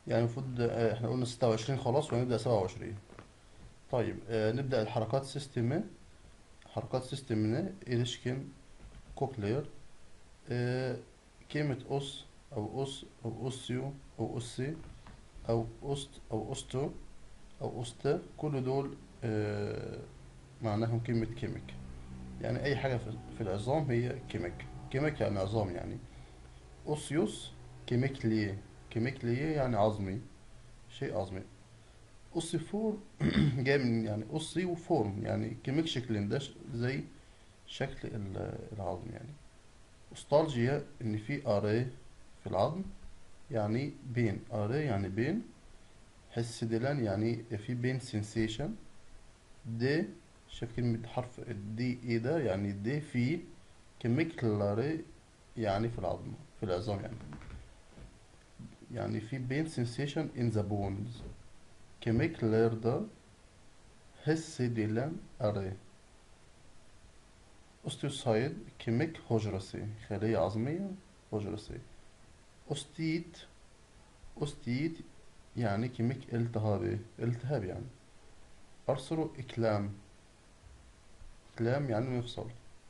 يعني المفروض احنا قلنا 26 خلاص وهنبدأ 27. طيب نبدأ الحركات سيستم. حركات سيستم إليشكن كوكلير. كلمة أس أو أس أو أسيو أو أسي أو أست أو أستو أو أستا، كل دول معناهم كلمة كيميك. يعني أي حاجة في العظام هي كيميك. كيميك يعني عظام يعني. أوسيوس كيميكليه. كيميكليه يعني عظمي، شيء عظمي. أوسيفور جاي من يعني أوسي وفورم، يعني كيميك شكل ده زي شكل العظم يعني. أوستالجيا إن في أري في العظم، يعني بين. أري يعني بين. حس ديلان يعني في بين سensation. دي، شايف كلمة حرف الدي ايه ده؟ يعني دي في كيميكلاري، يعني في العظم، في العظام يعني. يعني في بين sensation in the bones. كيميكلر ده حس ديلان أري. أوستيوسايد كيميك هجرسي، خلية عظمية هجرسي. أوستيت. أوستيت يعني كيميك التهابي، التهاب يعني. أرسلو إكلام. إكلام يعني مفصل.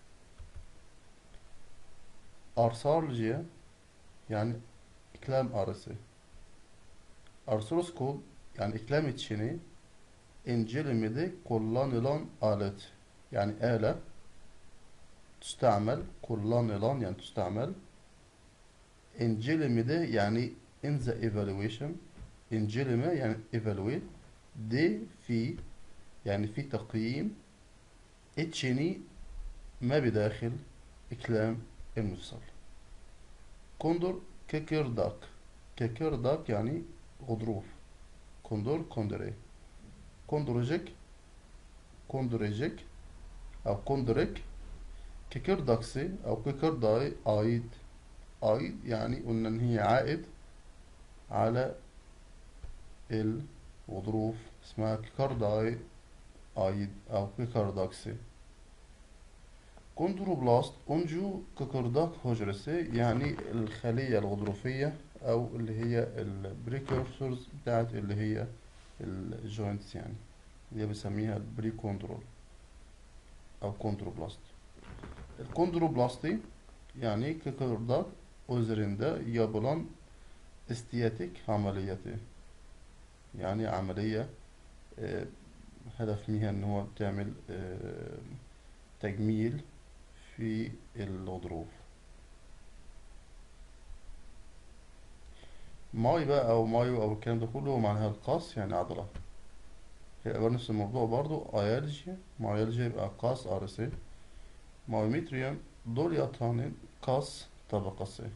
أرسالجيا يعني إكلام أرسي. أرثروسكوب يعني إكلام تشيني. إنجيلميدي كولانيلان آلت، يعني آلة تستعمل. كولانيلان يعني تستعمل. إنجيلميدي يعني in the evaluation. إنجيلما يعني evaluate. دي في، يعني في تقييم. اتشيني ما بداخل إكلام المفصل. كوندور كيكرداك. كيكرداك يعني غضروف. كوندور كوندري. كوندروجيك. كوندروجيك أو كوندريك. كيكرداكسي أو كيكرداي عايد. عايد يعني قلنا إن هي عائد على الغضروف، اسمها كيكرداي عايد أو كيكرداكسي. كوندروبلاست أنجو كيكرداك هجرسي، يعني الخلية الغضروفية، أو اللي هي البريكورسورز بتاعت اللي هي الجوينتس يعني، اللي هي بنسميها البريكوندرول أو كوندروبلاست. الكوندروبلاستي يعني كيكرداك üzerinde yapılan estetik ameliyatı. يعني عملية هدف منها إن هو بتعمل تجميل في الغضروف. ماي بقى أو مايو أو الكلام ده كله معناها القاس، يعني عضلة. هيبقى نفس الموضوع برضو. أيالجيا، مايالجيا يبقى قاس أرسي. مايوميتريوم دول يطانين قاس طبقسي.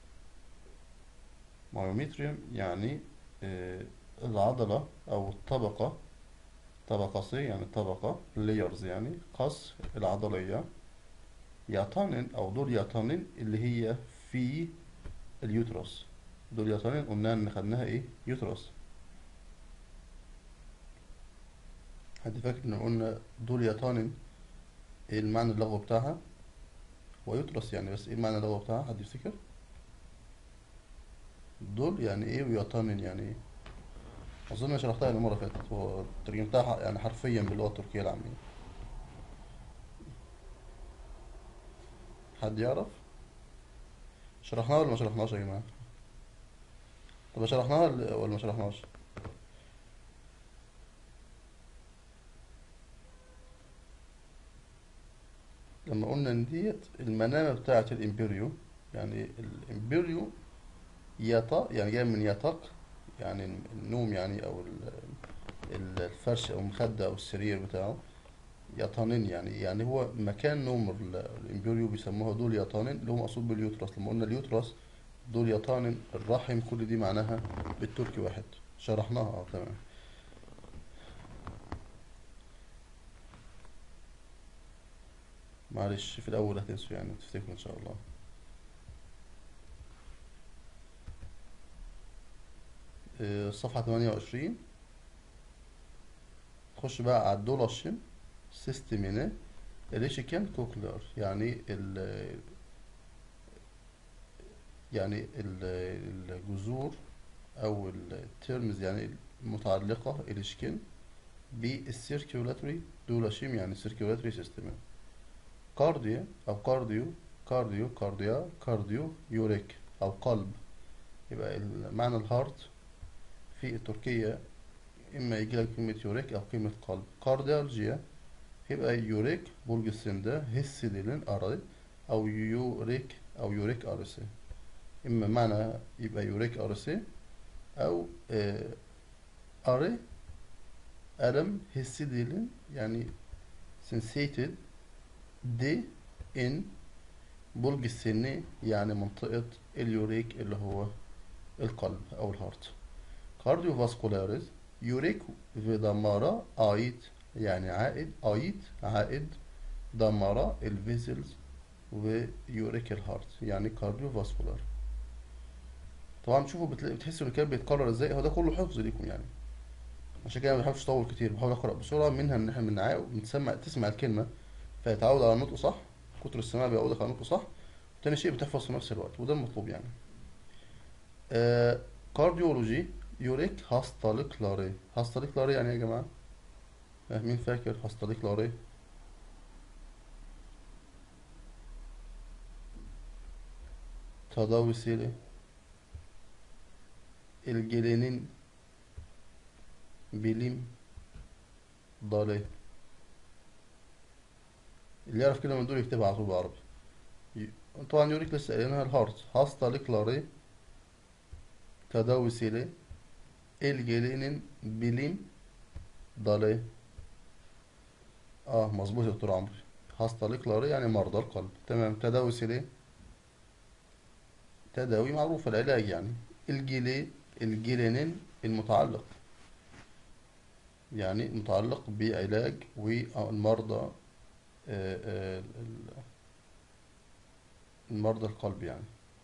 مايوميتريوم يعني العضلة أو الطبقة. طبقسي يعني طبقة layers، يعني قاس العضلية. يعتنن أو دول يعتنن اللي هي في اليوترس. دول يعتنن قلنا إن خدناها إيه؟ يوترس. حد فاكر إن قلنا دول يعتنن إيه المعنى اللغوي بتاعها؟ هو يوترس يعني، بس إيه المعنى اللغوي بتاعها؟ حد يفتكر؟ دول يعني إيه ويعتنن يعني إيه؟ أظن شرحتها المرة اللي فاتت وترجمتها يعني حرفيا باللغة التركية العامية. حد يعرف؟ شرحناها ولا ما شرحناش يا جماعة؟ طب شرحناها ولا ما شرحناش؟ لما قلنا ان ديت المنامة بتاعة الامبريو. يعني الامبريو يطا، يعني جاي من يطاق، يعني النوم يعني، او الفرش او المخدة او السرير بتاعه. يطانين يعني هو مكان نوم الامبريو، بيسموها دول يطانين، اللي هو مقصود باليوترس. لما قلنا اليوترس دول يطانين الرحم، كل دي معناها بالتركي واحد. شرحناها تمام. معلش في الاول هتنسوا يعني، تفتكروا ان شاء الله. صفحة 28. تخش بقى على الدولاشين سيستميني إليشيكين كوكلر، يعني الجذور أو التيرمز يعني المتعلقة إليشكن بالسيركيولاتري دولاشيم يعني سيركيولاتري سيستم. كارديا أو كارديو يوريك أو قلب. يبقى معنى الهارت في التركية إما يجي لك كلمة يوريك أو كلمة قلب. كارديالجيا يبقى يوريك بولجسندا هيسيديلين أراي أو يوريك أرسي. إما معنى يبقى يوريك أرسي أو أري ألم هيسيديلين يعني sensated دي إن بلج السني يعني منطقة اليوريك اللي هو القلب أو الهارت. كارديو فاسكولاريز يوريك في دمارة عائد يعني عائد دمارة الفيزلز ويوريك الهارت يعني كارديو فاسكولار. طبعا شوفوا بتحسوا ان الكلام بيتكرر ازاي. هو ده كله حفظ ليكم يعني، عشان كده ما بحاولش اطول كتير، بحاول اقرا بسرعه. منها ان احنا تسمع الكلمه فيتعود على النطق صح، كتر السماع بيعودك على النطق صح. تاني شيء بتحفظ في نفس الوقت وده المطلوب يعني. كارديولوجي يوريك هاستاليكلاري يعني ايه يا جماعه؟ مين فاكر هاستاليكلاري؟ تداوي سيري الجلينين بيليم ضالي. اللي يعرف كده من دول يكتبها على طول بالعربي. طبعا يوريك لسه قايلينها. الهارت هاستاليكلاري تداوي سيري الجلينين بيليم ضالي. اه مظبوط يا دكتور عمرو. هاستاليكلاري يعني مرضى القلب. تمام. تداوي سيري تداوي معروفة العلاج يعني. الجيلينين المتعلق يعني متعلق بعلاج والمرضى المرضى القلب يعني.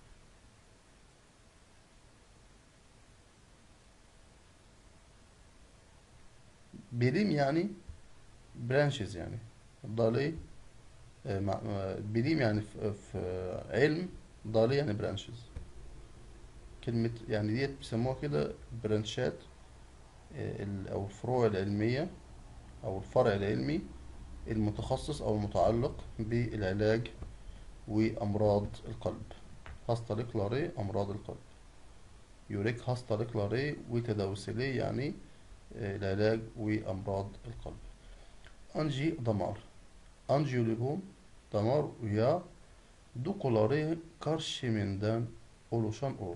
بيليم يعني برانشز يعني. ضالي بيليم يعني في علم. ضالي يعني برانشز. كلمة يعني ديت بيسموها كده برانشات أو الفروع العلمية أو الفرع العلمي المتخصص أو المتعلق بالعلاج وأمراض القلب. هاستاليكلاري أمراض القلب. يوريك هاستاليكلاري وتداوسلي يعني العلاج وأمراض القلب. أنجي دمار أنجيوليبوم دمار ويا دوكولاري كارشيمندان أولوشان أور.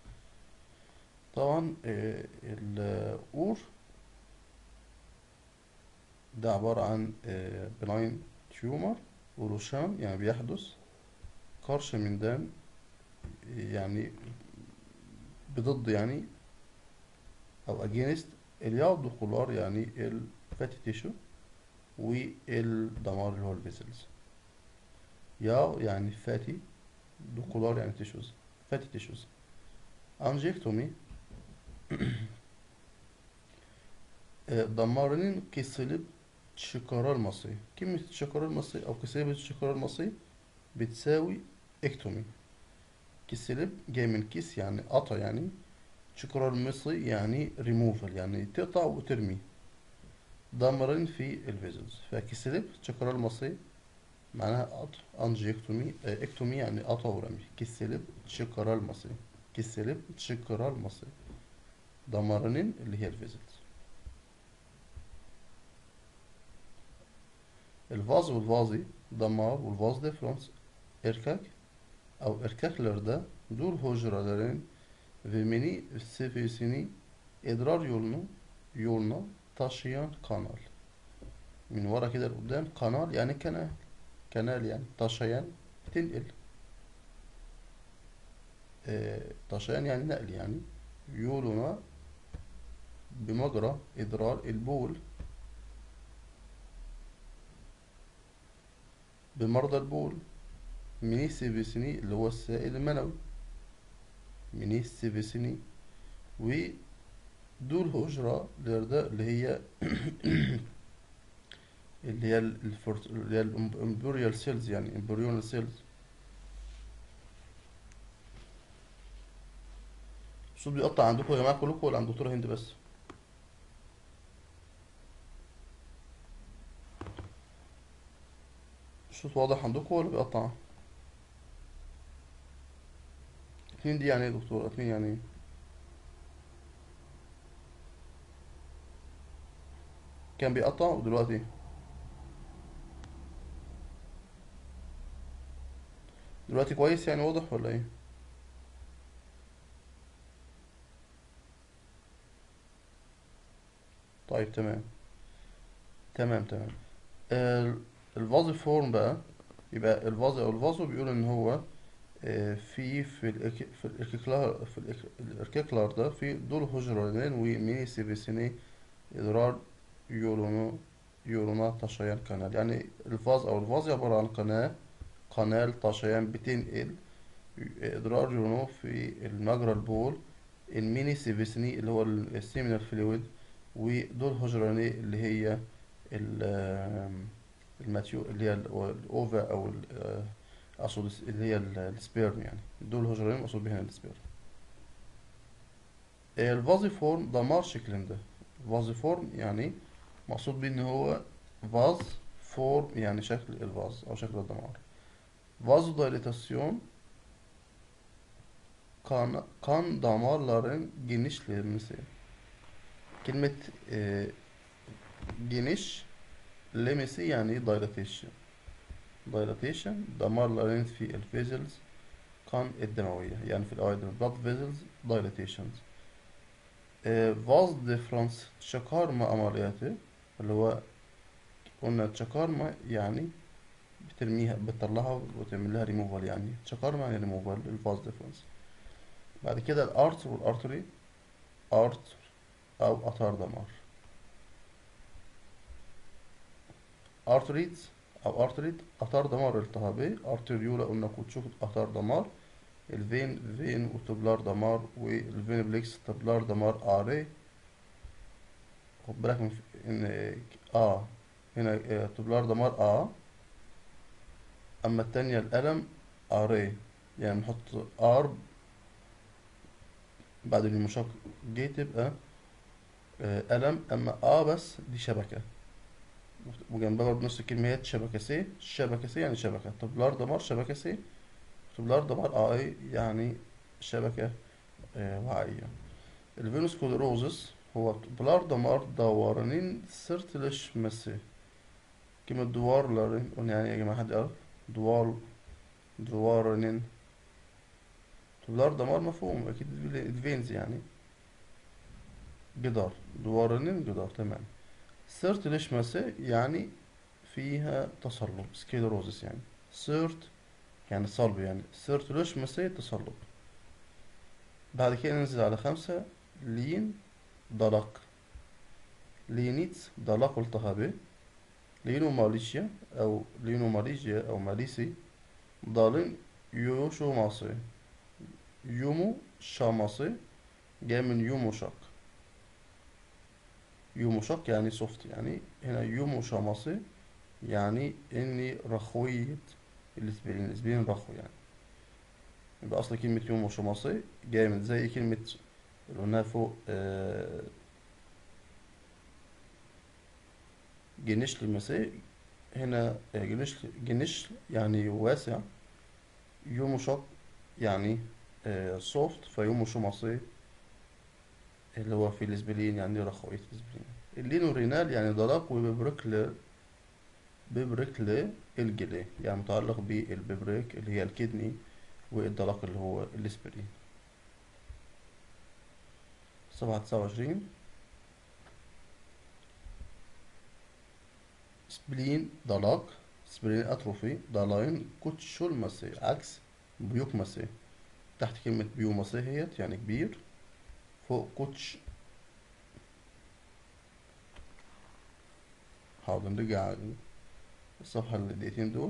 طبعا الأور ده عبارة عن بناين تيومر. أولوشان يعني بيحدث. كارشيمندان يعني بضد يعني او اجينست. الياود والكولار يعني الفاتي تيشو والدمار اللي هو الفيسلز. ياو يعني فاتي دوكولار يعني تيشوز فاتي تيشوز. انجيكتومي دمارين كسلب تشكارة المصري. كلمة تشكارة المصري أو كسلب تشكارة المصري بتساوي اكتومي. كسلب جاي من كيس يعني قطع يعني. تشكارة المصري يعني ريموفال يعني تقطع وترمي. دمارين في الفيزلز. فكسلب تشكارة المصري معناها قطع. انجيكتومي اكتومي يعني قطع ورمي. كسلب تشكرا المصري. كسلب تشكرا المصري. دمرنين اللي هي الفيزلز. الفاز والفازي دمار والفاز ديفرنس اركاك او اركاكلerde dur hücrelerin ve mini seviyesini idrar yoluna taşıyan kanal. من ورا كده لقدام قنال يعني كنال يعني taşıyan تنقل. طشيان يعني نقل يعني. يولنا بمجرى إدرار البول بمرضى البول. مني سيفيسيني اللي هو السائل المنوي. مني سيفيسيني ودول هجرة اللي هي اللي هي الامبريال سيلز يعني امبريونال سيلز. الصوت بيقطع عندكم يا جماعة كلكم ولا عند دكتورة هند بس؟ الصوت واضح عندكم ولا بيقطع؟ اتنين دي يعني ايه يا دكتورة؟ اتنين يعني ايه؟ كان بيقطع ودلوقتي؟ دلوقتي كويس يعني واضح ولا ايه؟ طيب تمام. تمام. ال- الفازو فورم بقى، يبقى الفازو او الفازو بيقول ان هو في الاركيكلار ده في دول هجرانين وميني سيفيسيني ادرار يورونو يورونا طشيان كانال. يعني الفاز او الفازي عبارة عن قنال طشيان بتنقل ادرار يورونو في المجرى البول، الميني سيفيسيني اللي هو السيمينال فلويد، ودول هجراني اللي هي الماتيو اللي هي الاوفا او اقصد اللي هي السبيرم. يعني دول هجرين مقصود بها السبيرم. الفازي فورم دمار شكل ده. فازي فورم يعني مقصود بيه ان هو فاز فورم يعني شكل الفاز او شكل الدمار. فازو دايليتاسيون kan damarların genişlemesi. كلمة geniş lemesi يعني dilatation. dilatation damarların في الفيزلز كان الدموية يعني في الأوعية blood vessels dilatations. فاز ديفرنس تشاكارما عملياتي اللي هو قلنا تشاكارما يعني بترميها بتطلعها وتعمل لها ريموفال. يعني تشاكارما يعني ريموفال الفاز ديفرنس. بعد كده الارت والارتري. ارت او قطار دمار. ارتريتس او ارتريت قطار دمار التهابي. ارتريولا قلنا كنت تشوف قطار دمار. الفين فين وتبلار دمار، والفين بليكس تبلار دمار اري. خد بالك من ان هنا تبلار دمار اما التانية القلم اري. يعني نحط ار بعد المشق دي تبقى قلم. اما بس دي شبكة، وجنبها برضه نفس الكلمة هي شبكة سي. شبكة سي يعني شبكة. تبلار دمار شبكة سي. تبلار دمار اي يعني شبكة وعائية. الفينوس كوليروزس هو بلار دمار دورانين سيرتلش. كلمة دوار لارين قلنا يعني يا جماعة حد يعرف؟ دوار دوارنين. دولار دمار مفهوم أكيد. الفينز يعني جدار. دوارنين جدار تمام. سيرت ليش مسا يعني فيها تصلب سكيلروزس يعني. سيرت يعني صلب يعني. سيرت ليش مسا تصلب. بعد كده ننزل على خمسة. لين ضلق. لينيتس ضلق التهابي. لينو ماليشيا أو لينو ماليجيا أو ماليسي ضالين يوشو ماسي. يومو شاماسي جاي من يوموشاك. يوموشاك يعني سوفت. يعني هنا يوموشاماسي يعني اني رخوية الاسبرين. الاسبرين رخو يعني. يبقى اصل كلمة يوموشاماسي جاي من زي كلمة اللي قلناها فوق جنش لمسي. هنا جنش يعني واسع. يوموشاك يعني سوفت. فيوموشاماسي اللي هو في الاسبرين يعني رخوية الاسبرين. اللينو رينال يعني ضلق. ببريك الجلي يعني متعلق بالببريك اللي هي الكدني، والدلق اللي هو الاسبرين. 729. سبلين دلق. سبلين اتروفي. دالاين كوتشولماسي عكس بيوكماسي. تحت كلمة بيوماسي هيت يعني كبير. فوق كوتش. حاضر نرجع الصفحة الدقيقتين دول.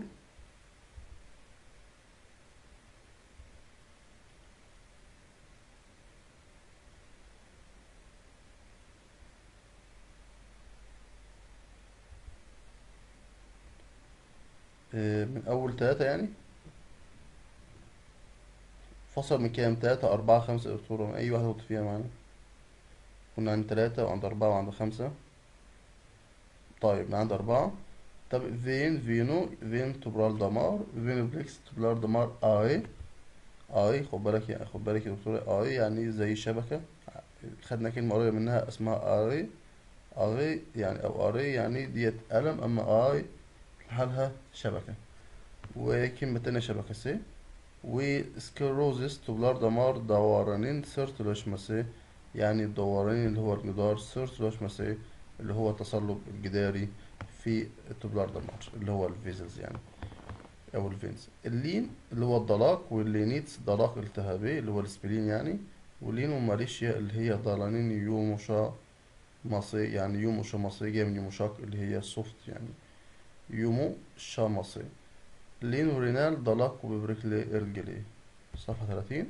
من أول ثلاثة يعني. فصل من كام؟ 3 4 5 يا دكتورة، أي واحدة حط فيها معانا. كنا عند 3 وعند 4 وعند 5. طيب عند 4. طب فين فينو فين تبرال دمار فين بليكس تبرال دمار اي. اي خد بالك يعني، خد بالك يا دكتورة، اي يعني زي شبكة. خدنا كلمة قريبة منها اسمها اري. اري يعني او اري يعني ديت قلم، اما اي حالها شبكة. وكلمة تانية شبكة سي. وسكلروزس تبلار دمار دورانين سيرتولوشماسي، يعني الدورانين اللي هو الجدار، سيرتولوشماسي اللي هو التصلب الجداري في التبلار دمار اللي هو الفيزلز يعني او الفينز. اللين اللي هو الضلاق، واللينيتس ضلاق التهابي اللي هو السبلين يعني. واللينوماليشيا اللي هي ضلالين يومشا مصي، يعني يومشا مصي جاي من يومشاك اللي هي سوفت يعني. يومو شامصي. لينو رينال ضلاق وببركلي ارجلي. صفحة 30.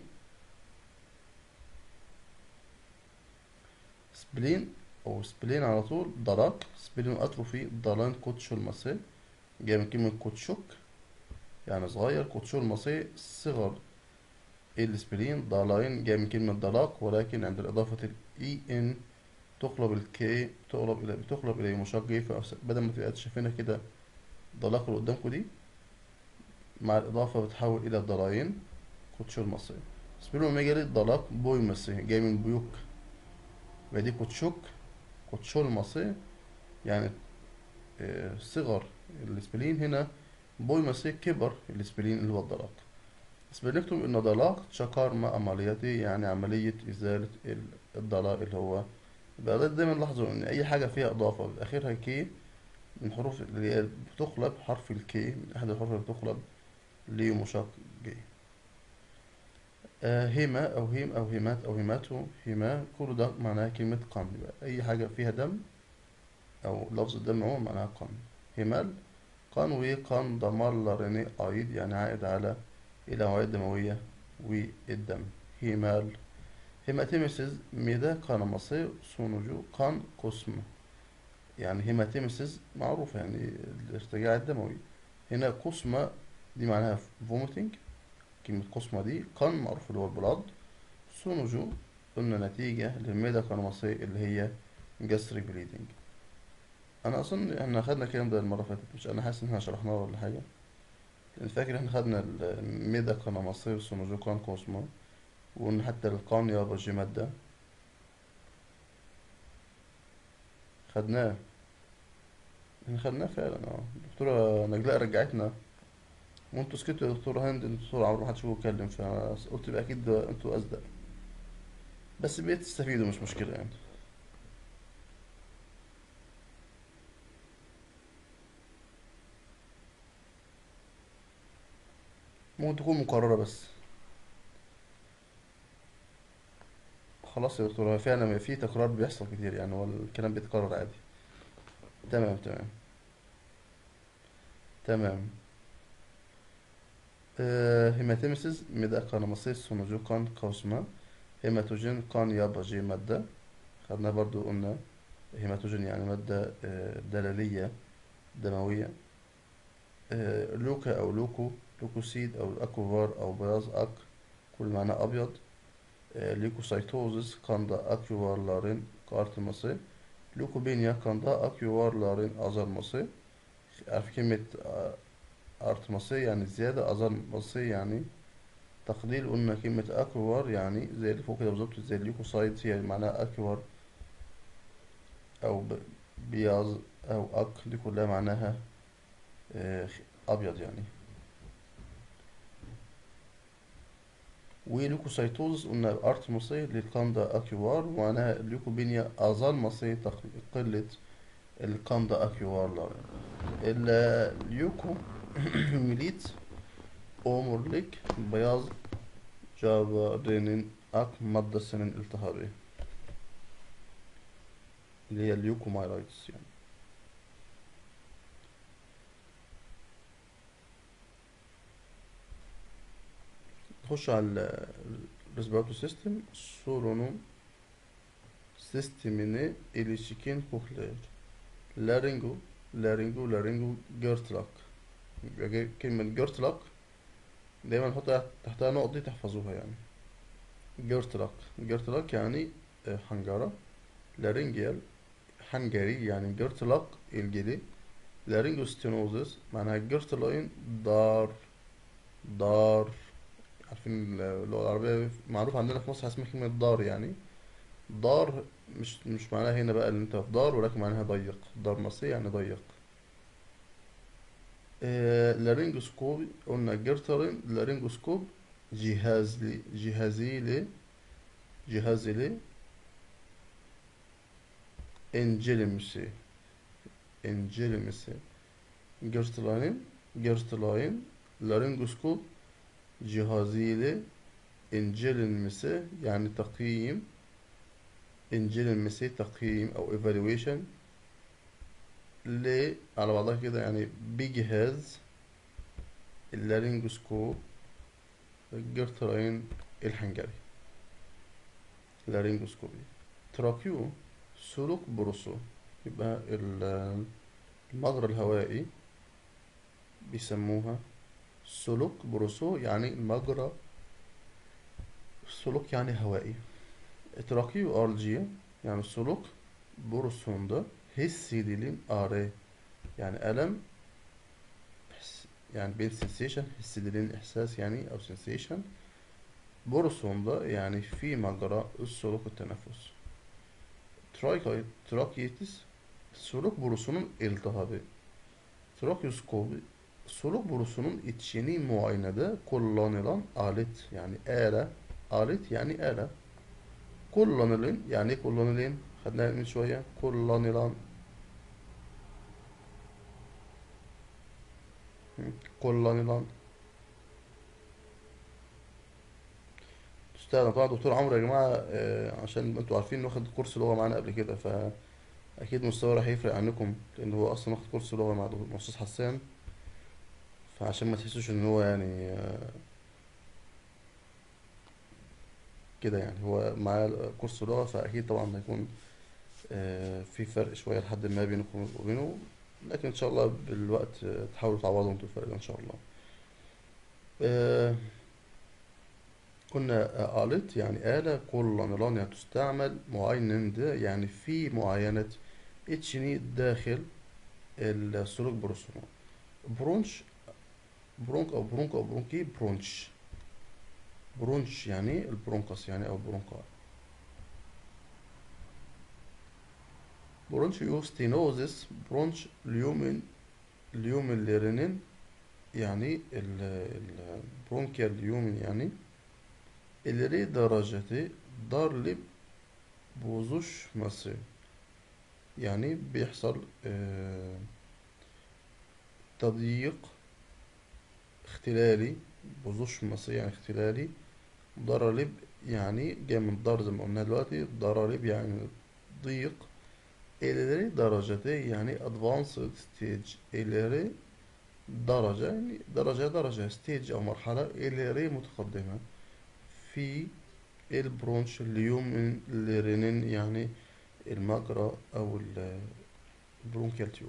سبلين أو سبلين على طول ضلاق، سبلين أتروفي ضلان كوتشو المصي جاي من كلمة كوتشوك يعني صغير، كوتشو المصي صغر. السبلين ضلعين جاي من كلمة ضلاق، ولكن عند إضافة الإي إن تقلب الكي، بتقلب إلى مشقي، فبدل ما تبقى شايفينها كده ضلاق اللي قدامكوا دي، مع الإضافة بتحول إلى ضلعين كوتشو المصري. سبيلو ميجالي ضلاق بوي مصري جاي من بيوك، ودي كوتشوك كوتشو المصري يعني صغر السبلين هنا. بوي مصري كبر السبلين اللي هو الضلاق. سبلينكتوم إن ضلاق شكر مع عملياتي، يعني عملية إزالة الضلاق اللي هو. يبقى ده دايما لاحظوا إن أي حاجة فيها إضافة آخرها كي، من حروف اللي هي بتقلب حرف الكي، من أحد الحروف اللي بتقلب لمشق جي. هيما أو هيم أو هيمات أو هيماتو هيما، كل ده معناها كلمة قن. يبقى أي حاجة فيها دم أو لفظ الدم هو معناها قن. هيمال قن، وقن ضمار لاريني أيد يعني عائد على إلى أوعية دموية والدم. هيمال. هيماتيمسيس ميدا كان مصير سونوجو كان قسم، يعني هيماتيمسيس معروفة يعني الارتجاع الدموي. هنا قسمة دي معناها فوميتنج، كلمة قسمة دي كان معروف اللي هو البلاد. سونوجو قلنا نتيجة للميدا كان مصير اللي هي جاستريك بليدنج. أنا أظن إحنا خدنا الكلام ده المرة اللي فاتت، مش أنا حاسس إن إحنا شرحناه ولا حاجة. لأن فاكر إحنا خدنا الميدا كان مصير سونوجو كان قسمة، وإن حتى القان يابا جي مادة خدناه. احنا خدناه فعلا الدكتورة نجلاء رجعتنا، وانتوا سكتوا يا دكتورة هند، الدكتور عمرو محدش فيكم اتكلم، فقلت يبقى اكيد انتوا اصدق. بس بقيت تستفيدوا مش مشكلة يعني. ممكن تكون مكررة بس. خلاص يا دكتورة، فعلا في تكرار بيحصل كتير يعني، هو الكلام بيتكرر عادي. تمام تمام. تمام. هيماتيمسيس ميدا كانوماسيس سونوجو كوسما. هيماتوجين كان يابا جي مادة، خدنا برضو قلنا هيماتوجين يعني مادة دلالية دموية. لوكا أو لوكو، لوكوسيد أو أكوفار أو بياض أك، كل معناه أبيض. ليكوسايتوزس كاندا أكيوار لارين كارت مصي. ليوكوبينيا كاندا أكيوار لارين أزر مصي. عارف كلمة أرت مصي يعني زيادة، أزر مصي يعني تقليل. قلنا كلمة أكيوار يعني زي اللي فوق كده بالظبط، زي الليكوسايت هي معناها أكيوار أو بياض أو أك، دي كلها معناها آه، أبيض يعني. وليوكوسايتوز قلنا ارت مصري للكاندا اكيوار، ومعناها ليوكوبينيا اظل مصري قلة الكاندا اكيوار لارين. اليوكو ميليت اومورليك بياض جافا رينين اك مادة سنين التهابية اللي هي اليوكومايلايتس يعني. نخش على الريسبيراتوري سيستم. سولونو سيستميني إليشيكين كوكلير. لارينجو جيرتلاك. يبقى كلمة جيرتلاك دايما نحط تحتها نقط دي تحفظوها يعني. جيرتلاك، جيرتلاك يعني حنجرة. لارينجيال، حنجري يعني جيرتلاك الجلي. لارينجوستينوزس معناها الجيرت لاين دار، دار. عارفين اللغة العربية معروف عندنا في مصر اسمها كلمة دار يعني. دار مش معناها هنا بقى اللي انت في دار، ولكن معناها ضيق. دار مصري يعني ضيق. لارينجوسكوب قلنا جيرترين. لارينجوسكوب جهاز لي انجلمسي، انجلمسي. جيرتلاين لارينجوسكوب جهازيلي انجلمسي يعني تقييم. انجلمسي تقييم او evaluation. ل على بعضها كده يعني بجهاز اللارينجوسكوب الجرثرين الحنجري. لارينجوسكوبي. تراكيو سلوك بروسو، يبقى المجرى الهوائي بيسموها سلوك بروسو يعني المجرى. سلوك يعني هوائي. تراكيو أرجية يعني سلوك. بروسوندا هسي ديلين آري يعني ألم. يعني بين sensation هسي ديلين إحساس يعني أو sensation. بروسوندا يعني في مجرى السلوك التنفس. تراكيتس سلوك بروسونun iltihabı. Trakeoskopi soluk borusunun içini muayenede kullanılan alet yani آلة. alet yani آلة. kullanılan yani kullanılan خدناها من شوية kullanılan. kullanılan تستخدم. طبعا دكتور عمرو يا جماعة عشان انتوا عارفين إنه واخد كورس لغة معانا قبل كده، فأكيد مستواه راح يفرق عنكم، لأن هو أصلا واخد كورس لغة مع أستاذ حسان. فعشان ما تحسوش إن هو يعني كده يعني هو معاه كورس لغة، فأكيد طبعا هيكون في فرق شوية لحد ما بينكم وبينه. لكن إن شاء الله بالوقت تحاولوا تعوضوا انتوا الفرق ده إن شاء الله. آه، قلنا آلت يعني آلة. كولونيلون يعني تستعمل. معين ده يعني في معاينة اتشني داخل السلوك بروسونو. برونش، برونك أو برونك أو برونكي برونش. برونش يعني البرونكس يعني أو برونكا. برونشيو ستينوزس برونش اليومين يعني البرونكيال اليومين يعني ileri derecede darlık bozuşması يعني بيحصل تضييق اختلالي. بozuşması يعني اختلالي. ضررب يعني جاي من ضر زي ما قلنا دلوقتي. ضررب يعني ضيق. ileri derecede يعني advanced stage. ileri درجة يعني درجة stage أو مرحلة ileri متقدمة في البرونش اليومينيرين يعني المجرى أو البرونكيال تيوب.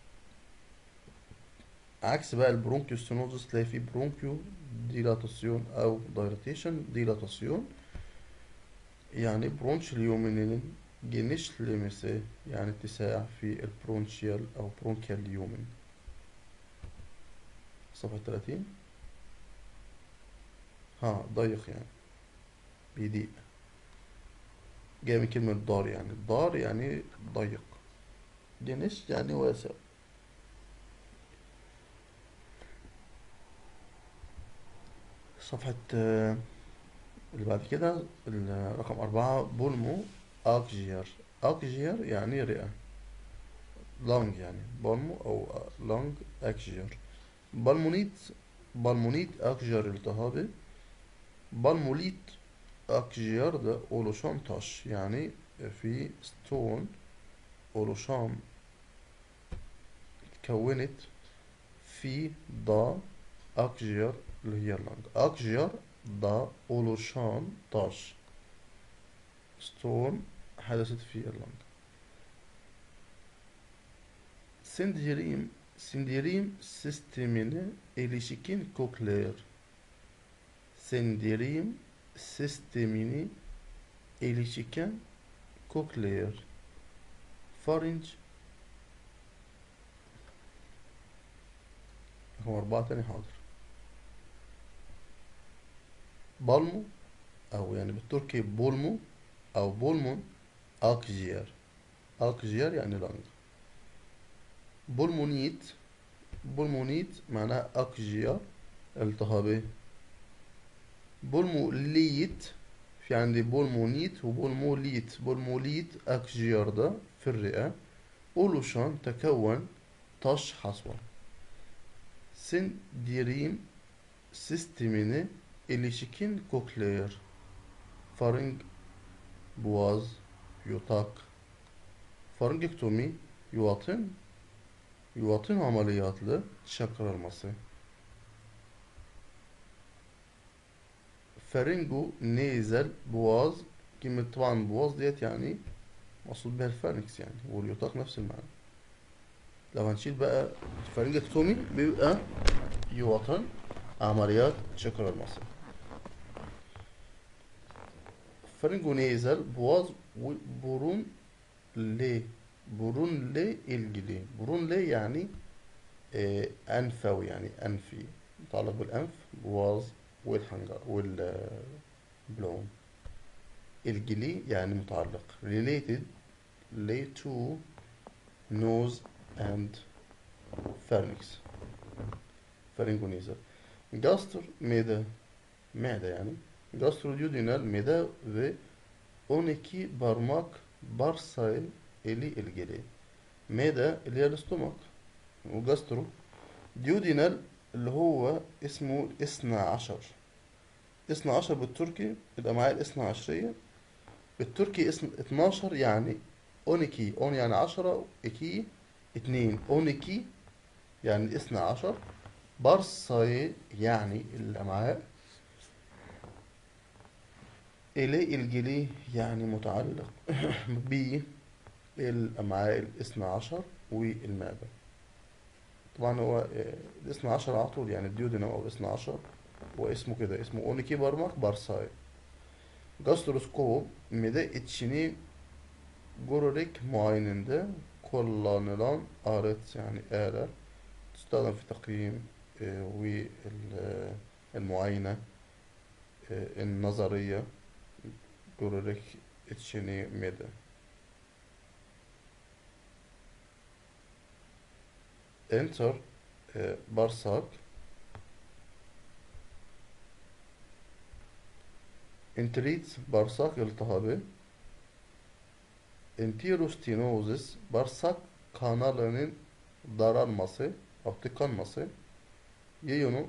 عكس بقى البرونكيوستينوزس تلاقي فيه برونكيو ديلاتاسيون أو دايلاتيشن. ديلاتاسيون يعني برونش اليومينيرين genişlemesi يعني اتساع في البرونشيال أو برونكيال اليومين. صفحة 30. ها ضيق يعني بيضيق. جاي من كلمة دار يعني الدار يعني ضيق. جنش يعني واسع. صفحة اللي بعد كده رقم 4 بولمو أكجير. أكجير يعني رئة. لانج يعني بالمو أو لانج أكجير. بالمونيت، بالمونيت أكجير التهابي. بالموليت أكجير ده أولوشان تاش يعني في ستون. أولوشان كونت في ضا أكجير اللي هي اللانج. أكجير ضا أولوشان تاش ستون حدثت في اللانج. Sindirim sistemine ilişkin kokleer. sindirim sistemini ilişkin cochlear pharynx. هو أربعة تاني حاضر. بالمو أو يعني بالتركي بولمو أو بولمون أكجير. أكجير يعني لنج. بولمونيت. بولمونيت معناها أكجير التهابي. بولموليت في عندي بولمونيت وبولموليت. بولموليت أكجير ده في الرئة أولوشان تكون taş hasva. Sindirim sistemine ilişkin kokleer. Faring, boğaz, yutak. Faringektomi, yuvatın ameliyatlı çıkarılması. Faringo nasal boğaz كلمة طبعا boğaz ديت يعني مقصود بها الفارنكس يعني واليوتاق نفس المعنى. لو هنشيل بقى الفارنجكتومي بيبقى يوطن عمليات شكر المصري. فارنجو نيزل بواز وبرون لي. برون لي الجلي. برون لي يعني أنفوي يعني أنفي متعلق بالأنف بواز والحنجر والبلوم. الجلي يعني متعلق related to nose and pharynx. فارنجونيزا. جاستر معدة يعني. Gastrodüodinal mide ve 12 parmak bağırsağı ile ilgili. Mide اللي هي الاستومك وجاسترو. ديودينال اللي هو اسمه اثنا عشر. اثنا عشر بالتركي الأمعاء الاثنى عشرية. بالتركي اسم 12 يعني اونيكي. اون يعني 10 اكي 2 اونيكي يعني اثنى عشر. بارساي يعني الأمعاء. إلي الجلي يعني متعلق بالأمعاء الاثنى عشر والمعدة. طبعا هو الاثنى عشر على طول يعني الديودينام أو الاثنى عشر هو اسمه كده اسمه اونيكي بارماك بارساي. Gastroskop mide içini görerek muayenede kullanılan alet yani آلة تستخدم في تقييم والمعاينة النظرية. görerek içini mide. Enter bağırsak. Enterit bağırsak iltihabı. Enterostenosis bağırsak kanalının daralması, tıkanması. Yiyonu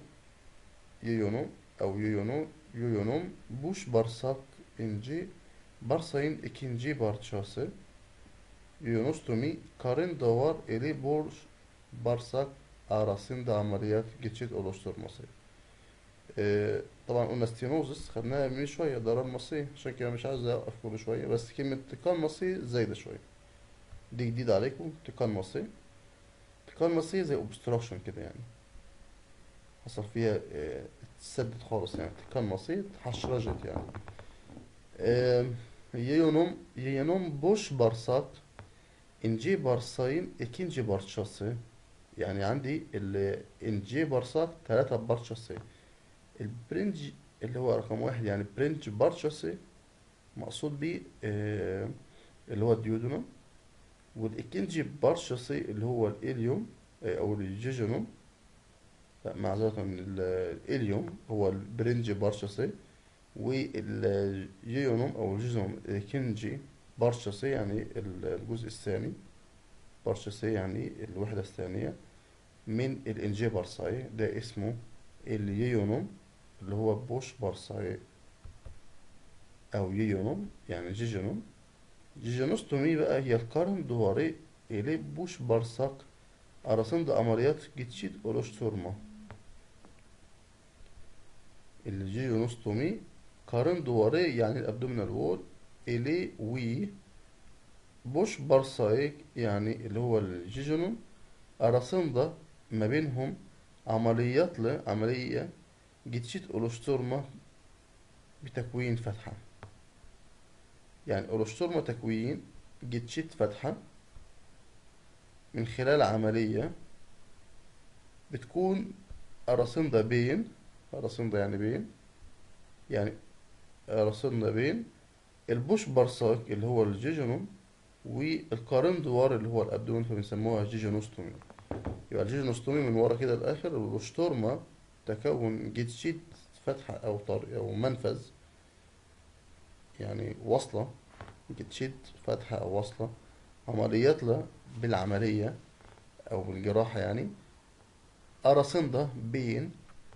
buş bağırsak inci bağırsağın ikinci parçası. Yiyonostomi karın davar eli boş bağırsak arasında ameliyat geçit oluşturması. طبعا قلنا ستينوزس خدناها من شوية ضرر مصري عشان كده مش عايز أوقف كل شوية بس كلمة تقان مصري زايدة شوية. دي جديد عليكم تقان مصري. تقان مصري زي obstruction كده يعني حصل فيها تسدد خالص يعني تقان مصري اتحشرجت يعني. Yeğenom boş bağırsak ince bağırsağın ikinci parçası. يعني عندي الانجي بارساك ثلاثة بارشاسي. البرنج اللي هو رقم واحد يعني برنج بارشاسي مقصود بيه اللي هو الديودونم. والإكنجي بارشاسي اللي هو الإليوم أو الجيجونوم. لا معذرة الإليوم هو البرنج بارشاسي. والجيونوم أو الجيجونوم الإكنجي بارشاسي يعني الجزء الثاني. بارشاسي يعني الوحدة الثانية من الإنجي بارساي ده اسمه اليونوم اللي هو بوش بارساي أو يونوم يعني جيجونوم. جيجونوستومي بقى هي القرن duvarı ile boş bağırsak arasında ameliyat geçit oluşturma. الجيجونوستومي karın duvarı yani abdominal wall ile boş bağırsak yani اللي هو الجيجونوم arasında ما بينهم عملية geçit oluşturma بتكوين فتحة. يعني أولوشتورم تكوين جتشيت فتحة من خلال عملية بتكون أراسندا بين، أراسندا يعني بين، يعني أراسندا بين البوش بارساك اللي هو الجيجونوم والقارن دوار اللي هو الأبدومين، فبنسموها جيجونوستومي. يبقى الجيجونوستومي من ورا كده لآخر، والأولوشتورما تكون جتشيت فتحة أو طريق أو منفذ، يعني وصلة، جتشيت فتحة أو وصلة عمليات له بالعملية أو بالجراحة يعني أراسندا بين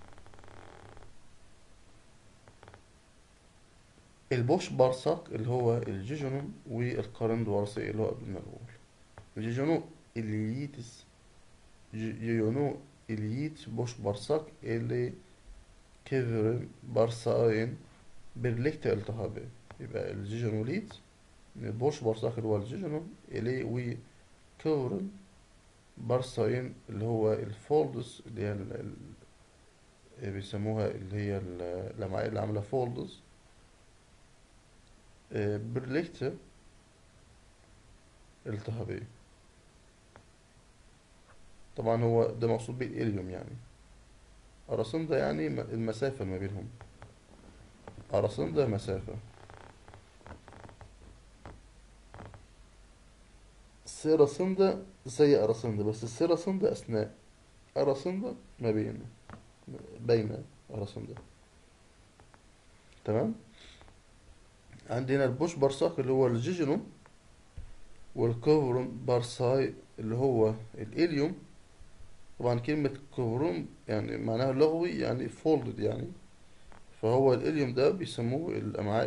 البوش بارساك اللي هو الجيجونوم والقرن دوارسي اللي هو قبل ما نقول الجيجونو إليتس، جيجونو إليت بوش بارساك اللي كيفرن بارساين برليكت التهابي. يبقى الجيجونوليت من البوش بارساك اللي هو الجيجونوم إلي وكيفرن بارساين اللي هو الفولدز اللي هي بيسموها اللي هي الأمعاء اللي عاملة فولدز برليكت التهابية. طبعا هو ده مقصود بيه الإليوم يعني. أراسندا يعني المسافة ما بينهم، أراسندا مسافة. سيراسندا زي أراسندا، بس السيراسندا أثناء، أراسندا ما بين، بين أراسندا. تمام. عندنا البوش بارساك اللي هو الجيجينوم، والكوفرون بارساي اللي هو الإليوم. طبعا كلمة كوفرون يعني معناها لغوي يعني فولدد يعني، فهو الإليوم ده بيسموه الأمعاء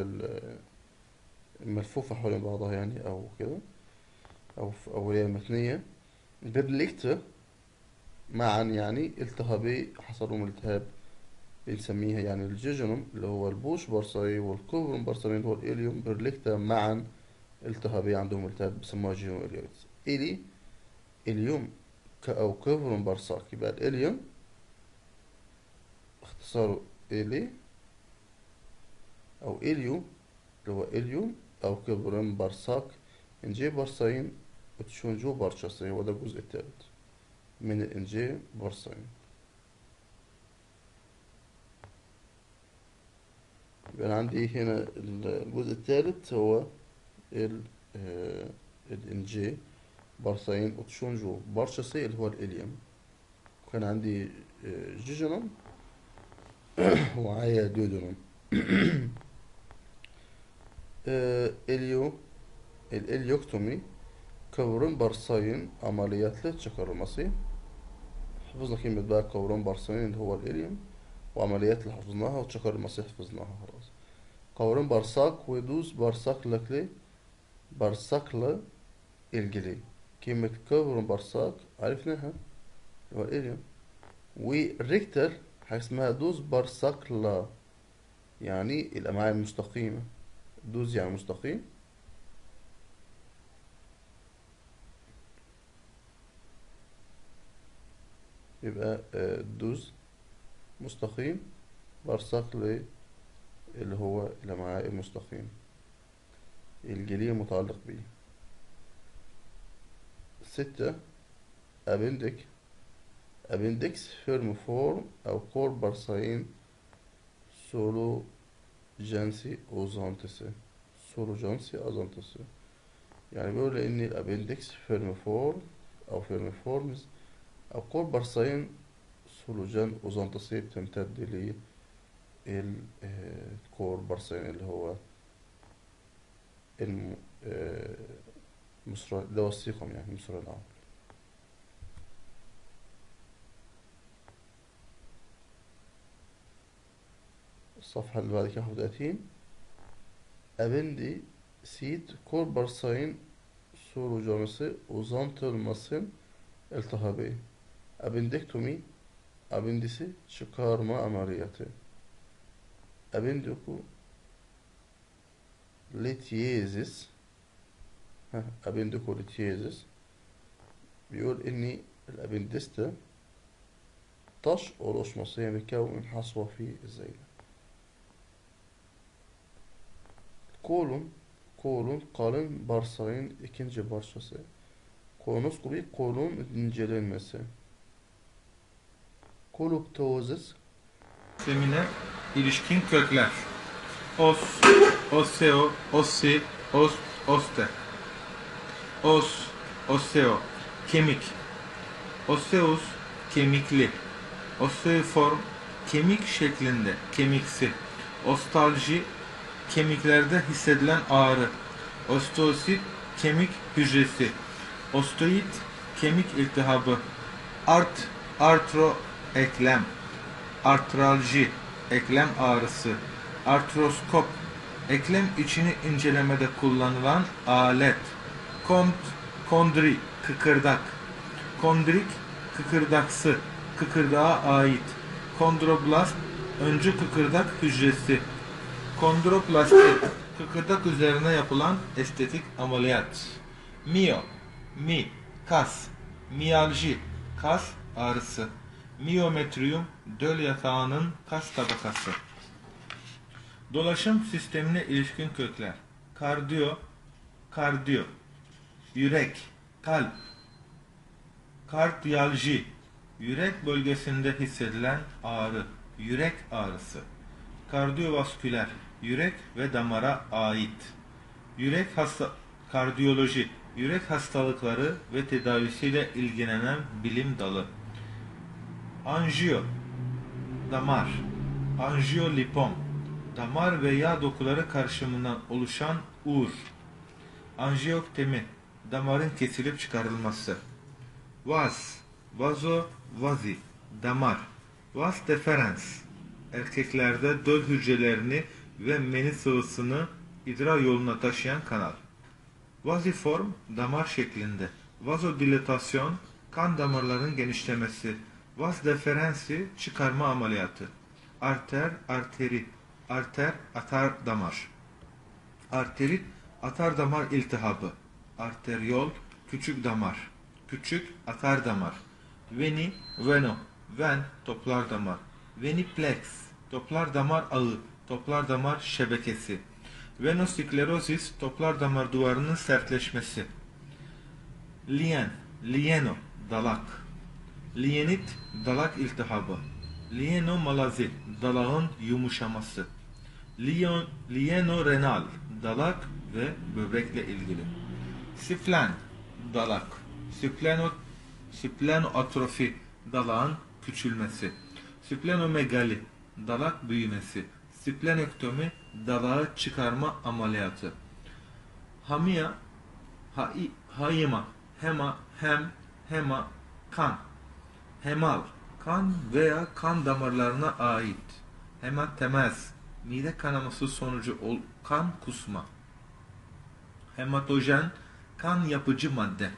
الملفوفة حول بعضها يعني أو كده، أو هي متنية. برليكت معا يعني التهابي، حصل لهم التهاب بنسميها يعني الجيجونوم اللي هو البوش بارساي والكوفرون بارساي اللي هو الإليوم برليكتا معا التهابي عندهم التهاب بيسموها جيجونوم إليوتس. إلي إليوم أو كوفرون بارساك. يبقى الإليوم اختصاره إلي أو إليو اللي هو إليوم أو كوفرون بارساك إنجي بارساين وتشونجو بارشاسي. هو ده الجزء الثالث من الإنجي بارساين. يبقى أنا عندي هنا الجزء الثالث هو ال الإنجي بارساين وتشونجو بارشاسي اللي هو الإليوم. وكان عندي جيجونوم ومعايا ديودونوم. إليو الإليوكتومي كورون بارساين عمليات للتشكر المصري. حفظنا كلمة بقى كورون بارساين اللي هو الإليوم، وعمليات اللي حفظناها، وتشكر المصري حفظناها خلاص. قولون بارساك ودوز بارساك لكلي بارساكلا الجلي. كلمة كورون بارساك عرفناها اللي هو الإليوم. وريكتر حاجة اسمها دوز بارساكلا يعني الأمعاء المستقيمة. دوز يعني مستقيم، يبقى دوز مستقيم، بارساكلي اللي هو الأمعاء المستقيم، الجلي متعلق بيه. 6 أبندك أبندكس فيرم فورم أو كور بارساين سولو جانسي أوزانتسي. سولو جانسي أوزانتسي يعني بيقول إن الأبندكس فيرم فورم أو فيرم فورمز أو كور بارساين سولو جان أوزانتسي بتمتد للكور بارساين اللي هو الم... آه، اللي هو السيقم يعني مصر العظم. الصفحة اللي بعد كده 31. أبندي سيت كور بارساين سولو جانسي أوزانتل التهابية. أبندكتومي أبندسي çıkarma ameliyatı. أبندكو ليتييزس. أبندكو ليتييزس بيقول إن الأبندستا طش oluşması يعني بيكون حصوة في الزايدة. Kolon, kolon kalın bağırsağın ikinci parçası. Kolonoskopi kolon incelenmesi. Koloptozis, Sistemine ilişkin kökler. Os, oseo, ossi, oste. Os, oseo, kemik. Osseus, kemikli. Osseiform, kemik şeklinde, kemiksi. Ostalji, kemiklerde hissedilen ağrı. Osteosit, kemik hücresi. Osteoid, kemik iltihabı. Artro, eklem. Artralji, eklem ağrısı. Artroskop, eklem içini incelemede kullanılan alet. Kondri, kıkırdak. Kondrik, kıkırdaksı, kıkırdağa ait. Kondroblast, öncü kıkırdak hücresi. Kondroplasti, kıkırdak üzerine yapılan estetik ameliyat. Kas. Miyalji, kas ağrısı. Miyometrium, döl yatağının kas tabakası. Dolaşım sistemine ilişkin kökler. Kardiyo. Yürek, kalp. Kardiyalji, yürek bölgesinde hissedilen ağrı, yürek ağrısı. Kardiyovasküler, yürek ve damara ait. Kardiyoloji, yürek hastalıkları ve tedavisiyle ilgilenen bilim dalı. Anjiyo, damar. Anjiyolipom, damar ve yağ dokuları karışımından oluşan uğur. Anjiyoktemi, damarın kesilip çıkarılması. Vazi, damar. Vas deferens, erkeklerde döl hücrelerini ve meni sıvısını idrar yoluna taşıyan kanal. Vaziform, damar şeklinde. Vazodilatasyon, kan damarların genişlemesi. Vas deferensi, çıkarma ameliyatı. Arteri, atar damar. Arterit, atar damar iltihabı. Arteryol, küçük damar. Küçük atar damar. Veno, ven, toplar damar. Veniplex, toplar damar ağı, toplar damar şebekesi. Venosklerosis, toplar damar duvarının sertleşmesi. Lieno, dalak. Lienit, dalak iltihabı. Lienomalazi, dalağın yumuşaması. Lienorenal, dalak ve böbrekle ilgili. Siflen, dalak. Splenoatrofi, dalağın küçülmesi. Splenomegali, dalak büyümesi. Splenektomi, dalağı çıkarma ameliyatı. Hayma, hema, kan. Hemal, kan veya kan damarlarına ait. Hematemez, mide kanaması sonucu kan kusma. Hematojen, kan yapıcı madde.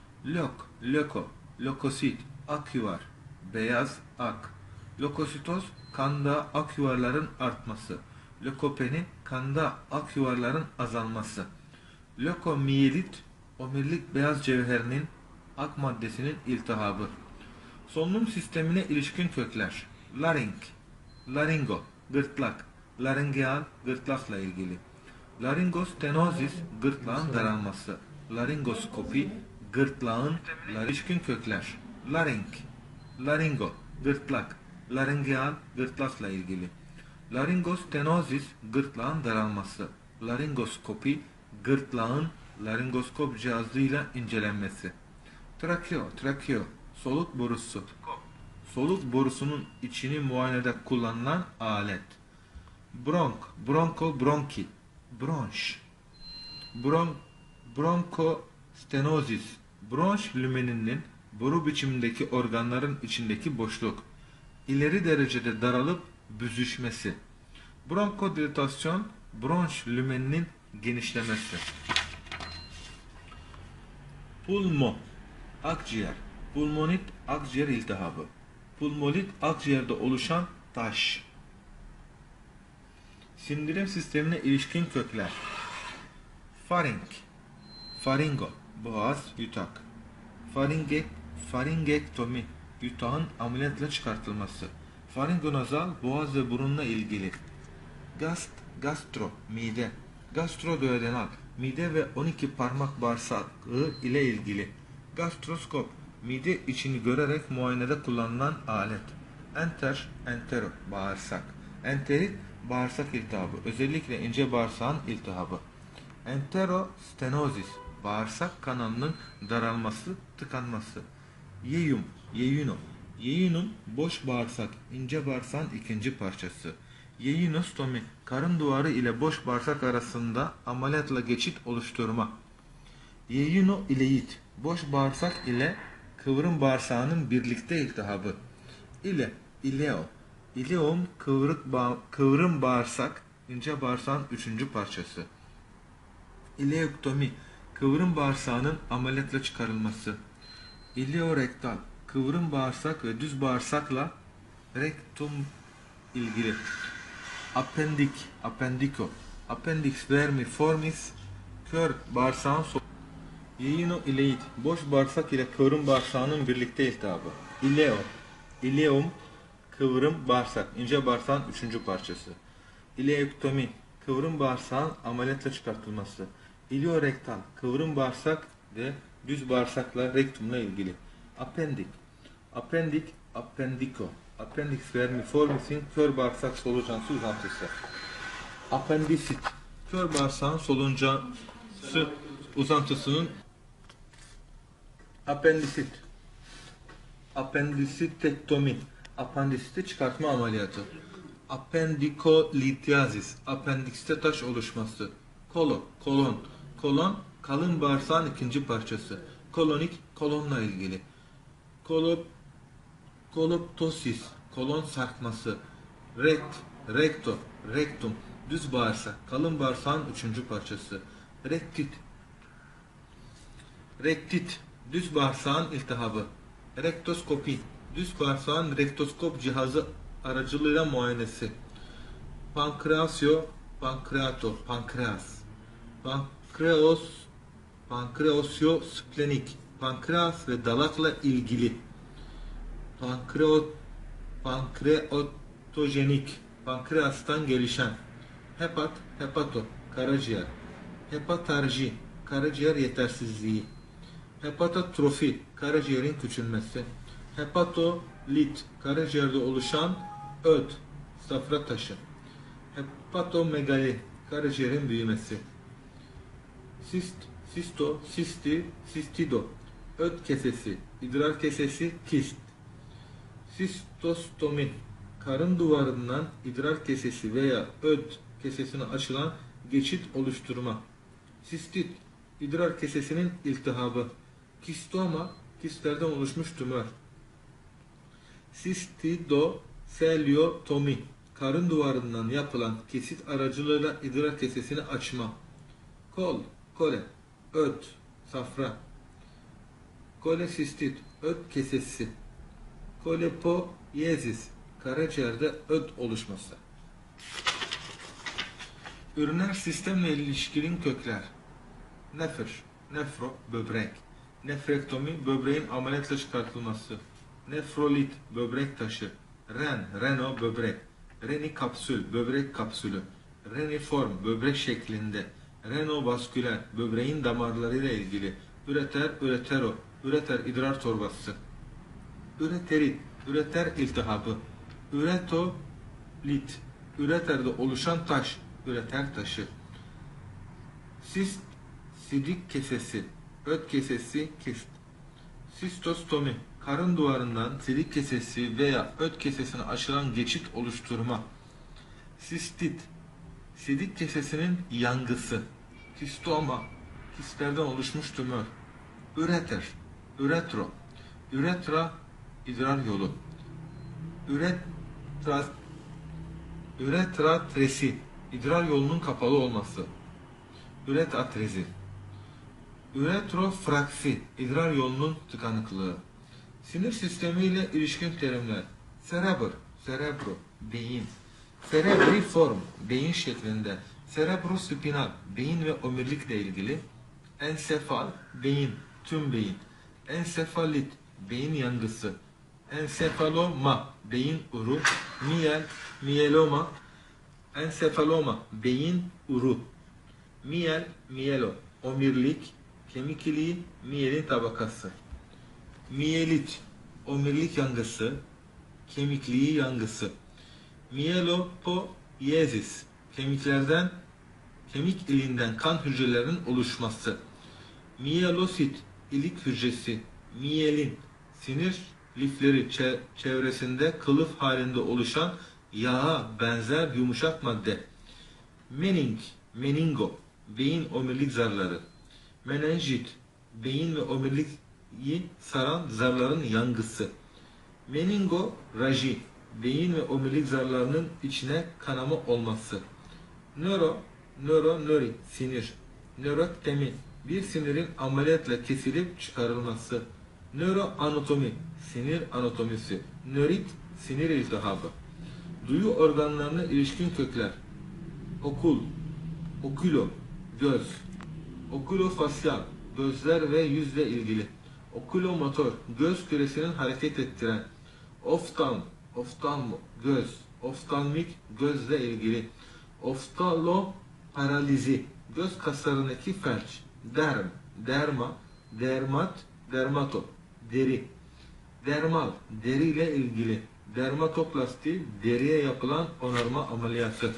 Lökosit, ak yuvar, beyaz ak. Lökositoz, kanda ak yuvarların artması. Lökopeni, kanda ak yuvarların azalması. Lökomiyelit, omurilik beyaz cevherinin ak maddesinin iltihabı. Solunum sistemine ilişkin kökler. Laringo, gırtlak. Laringeal, gırtlakla ilgili. Laringostenozis, gırtlağın daralması. Laringoskopi, gırtlağın ilişkin kökler. Laringo, gırtlak. Laringeal, gırtlakla ilgili. Laringostenozis, gırtlağın daralması. Laringoskopi, gırtlağın laringoskop cihazıyla incelenmesi. Trakeo, soluk borusu. Soluk borusunun içini muayenede kullanılan alet. Bronkobronki, bronş. Bronkostenozis, bronş lümeninin boru biçimindeki organların içindeki boşluk. İleri derecede daralıp büzüşmesi. Bronkodilatasyon, bronş lümeninin genişlemesi. Pulmo, akciğer. Pulmonit, akciğer iltihabı. Pulmolit, akciğerde oluşan taş. Sindirim sistemine ilişkin kökler. Faringo, boğaz, yutak. Faringektomi, yutağın ameliyatla çıkartılması. Faringonazal, boğaz ve burunla ilgili. Gastro, mide. Gastroduodenal, mide ve 12 parmak bağırsağı ile ilgili. Gastroskop, mide içini görerek muayenede kullanılan alet. Enter, entero, bağırsak. Enterit, bağırsak iltihabı, özellikle ince bağırsağın iltihabı. Enterostenozis, bağırsak kanalının daralması, tıkanması. Yeyum, yeyuno, yeyunun boş bağırsak, ince bağırsağın ikinci parçası. Yeyunostomi, karın duvarı ile boş bağırsak arasında ameliyatla geçit oluşturma. Yeyunoileit, boş bağırsak ile kıvrım bağırsağının birlikte iltihabı. Ileo, ileum, kıvrım bağırsak, ince bağırsağın üçüncü parçası. İleoktomi, kıvrım bağırsağının ameliyatla çıkarılması. İleorektal, kıvrım bağırsak ve düz bağırsakla rektum ilgili. Appendik, appendiko, appendix vermiformis, kör bağırsağın Yeyunoileit, boş bağırsak ile kıvrım bağırsağının birlikte iltihabı. Ileo, ileum, kıvrım bağırsak, ince bağırsağın üçüncü parçası. İleoktomi, kıvrım bağırsağın ameliyatla çıkartılması. İleorektal, kıvrım bağırsak ve düz bağırsakla rektumla ilgili. Appendik, appendik, appendiko, appendix vermiformis'in kör bağırsak solucansı uzantısı. Appendisit, kör bağırsağın solucansı uzantısının appendisit. Appendisitektomi, apendisiti çıkartma ameliyatı. Appendikolitiazis, apendikste taş oluşması. Kolon, kalın bağırsağın ikinci parçası. Kolonik, kolonla ilgili. Koloptosis, kolon sarkması. Rektum, düz bağırsak, kalın bağırsağın üçüncü parçası. Rektit, düz bağırsağın iltihabı. Rektoskopi, düz bağırsağın rektoskop cihazı aracılığıyla muayenesi. Pankreas. Pankreosyosplenik, pankreas ve dalakla ilgili. Pankreatojenik, pankreastan gelişen. Hepato, karaciğer. Hepatarji, karaciğer yetersizliği. Hepatotrofi, karaciğerin küçülmesi. Hepatolit, karaciğerde oluşan öd, safra taşı. Hepatomegali, karaciğerin büyümesi. Sistido, öd kesesi, idrar kesesi, kist. Sistostomi, karın duvarından idrar kesesi veya öd kesesine açılan geçit oluşturma. Sistit, idrar kesesinin iltihabı. Kistoma, kistlerden oluşmuş tümör. Sistidoseliotomi, karın duvarından yapılan kesit aracılığıyla idrar kesesini açma. Kole, öd, safra. Kolesistit, öd kesesi. Kolepoyezis, karaciğerde öd oluşması. Üriner sistemle ilişkili kökler. Nefro, böbrek. Nefrektomi, böbreğin ameliyatla çıkartılması. Nefrolit, böbrek taşı. Reno, böbrek. Renikapsül, böbrek kapsülü. Reniform, böbrek şeklinde. Renovasküler, böbreğin damarlarıyla ilgili. Üreter, idrar torbası. Üreterit, üreter iltihabı. Üretolit, üreterde oluşan taş, üreter taşı. Sidik kesesi, öd kesesi, kist. Sistostomi, karın duvarından sidik kesesi veya öd kesesine açılan geçit oluşturma. Sistit, sidik kesesinin yangısı. Kistoma, kistlerden oluşmuş tümör. Üretra, idrar yolu. Üretratresi, idrar yolunun kapalı olması. Üretatrezi. Üretrofraksi, idrar yolunun tıkanıklığı. Sinir sistemiyle ilişkin terimler. Cerebro, beyin. Cerebriform, beyin şeklinde. Cerebrospinal, beyin ve omurilikle ilgili. Ensefal, beyin, tüm beyin. Ensefalit, beyin yangısı. Ensefaloma, beyin uru. Mieloma, ensefaloma, beyin uru. Miel, mielo, omirlik, kemik iliği, miyelin tabakası. Miyelit, omirlik yangısı, kemikliği yangısı. Mielopoiesis, kemik iliğinden kan hücrelerinin oluşması. Miyelosit, ilik hücresi. Miyelin, sinir lifleri çevresinde kılıf halinde oluşan yağa benzer yumuşak madde. Meningo, beyin omurilik zarları. Menenjit, beyin ve omuriliği saran zarların yangısı. Meningoraji, beyin ve omurilik zarlarının içine kanama olması. Nöri, sinir. Nöroktemi, bir sinirin ameliyatla kesilip çıkarılması. Nöroanatomi, sinir anatomisi. Nörit, sinir iltihabı. Duyu organlarına ilişkin kökler. Okulo, göz. Okulofasyal, gözler ve yüzle ilgili. Okulomotor, göz küresinin hareket ettiren. Oftalmo, göz. Oftalmik, gözle ilgili. Oftaloparalizi, göz kaslarındaki felç. Derma, dermato, deri. Dermal, deriyle ilgili. Dermatoplasti, deriye yapılan onarma ameliyatı.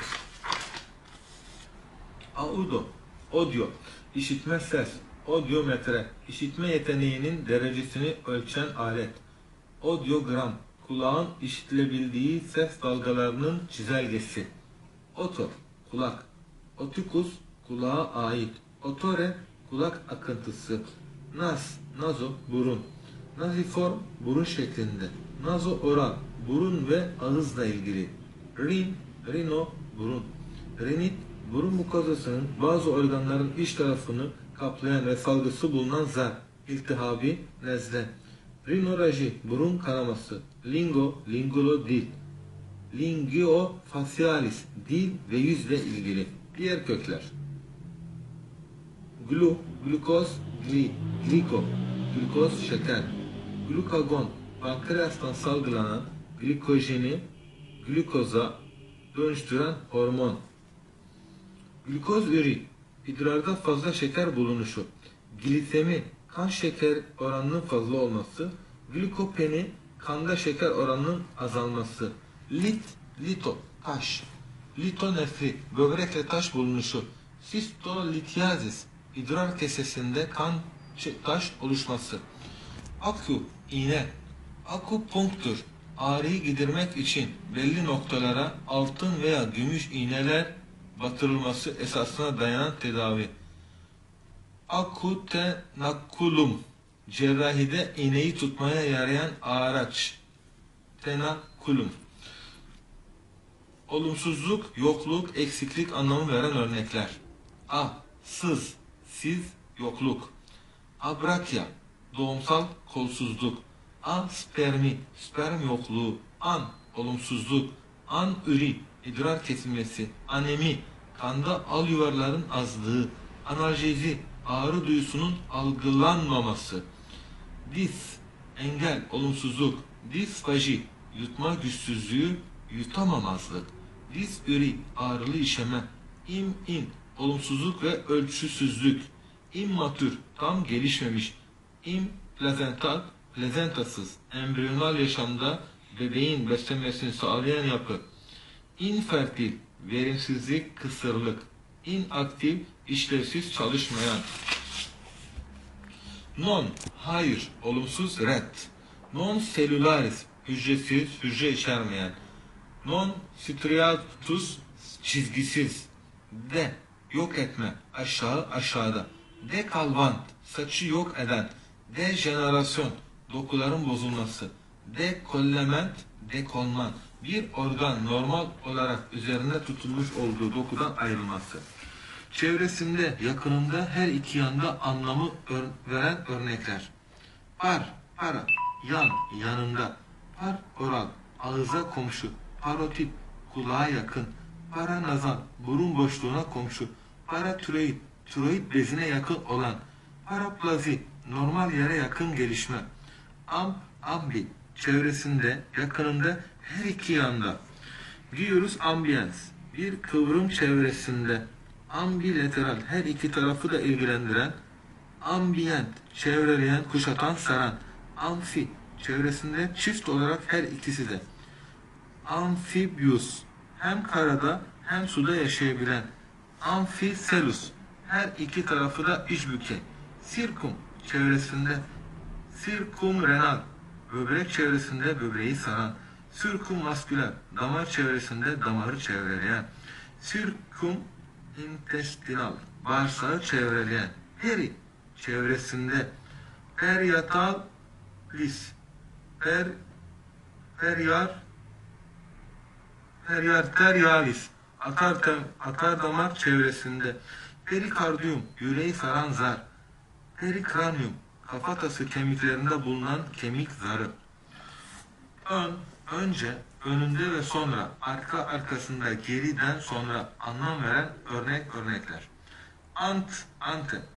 Audio, işitme ses. Audiometre, işitme yeteneğinin derecesini ölçen alet. Audiogram, kulağın işitilebildiği ses dalgalarının çizelgesi. Oto, kulak. Otikus, kulağa ait. Otore, kulak akıntısı. Nazo, burun. Naziform, burun şeklinde. Nazooral, burun ve ağızla ilgili. Rino, burun. Rinit, burun mukozasının bazı organların iç tarafını kaplayan ve salgısı bulunan zar. İltihabi, nezle. Rhinoraji, burun kanaması. Lingulo, dil. Lingiofacialis, dil ve yüzle ilgili. Diğer kökler. Glukoz, gliko, glukoz şeker. Glukagon, pankreastan salgılanan glikojeni glukoza dönüştüren hormon. Glukoz üri, idrarda fazla şeker bulunuşu. Glisemi, kan şeker oranının fazla olması. Glikopeni, kanda şeker oranının azalması. Lito, taş. Litonefrit, böbrekte taş bulunuşu. Sistolitiazis, idrar kesesinde kan taş oluşması. Akü, iğne. Akupunktur, ağrıyı gidermek için belli noktalara altın veya gümüş iğneler batırılması esasına dayanan tedavi. Akutenakulum, cerrahide iğneyi tutmaya yarayan araç. Tenakulum. Olumsuzluk, yokluk, eksiklik anlamı veren örnekler. Siz, yokluk. Abrakya, doğumsal kolsuzluk. Spermi, sperm yokluğu. Olumsuzluk. Üri, idrar kesilmesi. Anemi, kanda al yuvarların azlığı. Analjezi, ağrı duyusunun algılanmaması. Engel, olumsuzluk. Disfaji, yutma güçsüzlüğü, yutamamazlık. Disüri, ağrılı işeme. Olumsuzluk ve ölçüsüzlük. İmmatür, tam gelişmemiş. Implazental, plazentasız, embriyonal yaşamda bebeğin beslenmesini sağlayan yapı. Infertil, verimsizlik, kısırlık. Inaktif, işlevsiz, çalışmayan. Hayır, olumsuz, red. Non selularis, hücresiz, hücre içermeyen. Non striatus, çizgisiz. Yok etme, aşağıda. Dekalvant, saçı yok eden. Dejenerasyon, dokuların bozulması. Dekollement, dekolman, bir organ normal olarak üzerine tutulmuş olduğu dokudan ayrılması. Çevresinde, yakınında, her iki yanda anlamı veren örnekler. Para, yanında. Oral, ağıza komşu. Parotip, kulağa yakın. Paranazal, burun boşluğuna komşu. Paratüreid, tiroid bezine yakın olan. Paraplazi, normal yere yakın gelişme. Ambi, çevresinde, yakınında, her iki yanda. Diyoruz ambience, bir kıvrım çevresinde. Ambilateral, her iki tarafı da ilgilendiren. Ambient, çevreleyen, kuşatan, saran. Amfi, çevresinde çift olarak her ikisi de. Amphibious, hem karada hem suda yaşayabilen. Amphicelus, her iki tarafı da iç büke. Circum, çevresinde. Circumrenal, böbrek çevresinde böbreği saran. Circumvasküler, damar çevresinde damarı çevreleyen. Circumintestinal, bağırsağı çevreleyen. Peri, çevresinde. Periatalis, periarterialis, atar damar çevresinde. Perikardiyum, yüreği saran zar. Perikranium, kafatası kemiklerinde bulunan kemik zarı. Önce, önünde ve sonra, arka arkasında, geriden sonra anlam veren örnekler. Ante,